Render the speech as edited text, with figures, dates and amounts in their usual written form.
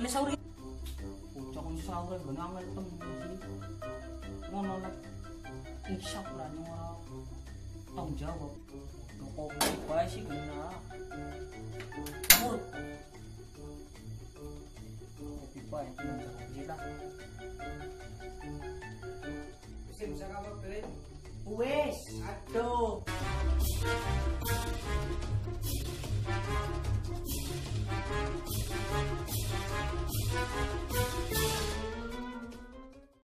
sahur. Bocah kon sahur gone angel temu sih. Ngono nek insya Allah ora tanggung jawab. Kopi bae sih kena. Sahur. Kopi bae kena kita. Sim, sa ka ba, Pren? Wes, aduh.